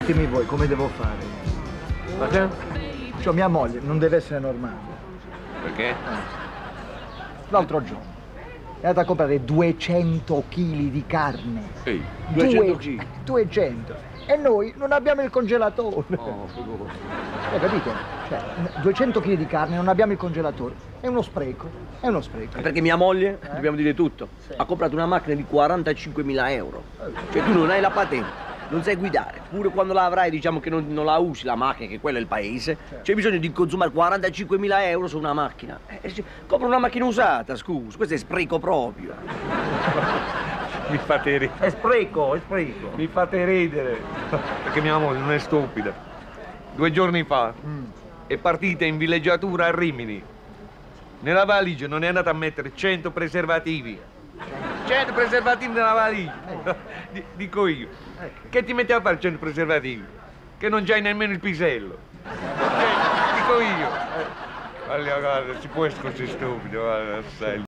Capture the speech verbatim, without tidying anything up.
Ditemi voi come devo fare. Perché? Cioè mia moglie non deve essere normale. Perché? L'altro giorno è andata a comprare duecento chili di carne. Ehi, duecento Due- chili. duecento. E noi non abbiamo il congelatore. Oh, figurati. Hai capito? Cioè, duecento chili di carne, non abbiamo il congelatore. È uno spreco. È uno spreco. Perché mia moglie, Eh? dobbiamo dire tutto, Sì. ha comprato una macchina di quarantacinquemila euro. Cioè tu non hai la patente, non sai guidare. Pure quando la avrai, diciamo che non, non la usi la macchina, che quello è il paese, Certo. c'è bisogno di consumare quarantacinquemila euro su una macchina. Eh, cioè, compra una macchina usata, scusa, questo è spreco proprio. Mi fate ridere. È spreco, è spreco. Mi fate ridere. Perché mia moglie non è stupida. Due giorni fa Mm. è partita in villeggiatura a Rimini. Nella valigia non è andata a mettere cento preservativi. cento preservativi nella valigia. D- dico io. Ecco. Che ti metti a fare cento preservativi? Che non c'hai nemmeno il pisello. Cioè, dico io. Guarda, guarda, si può essere così stupido, guarda, sai.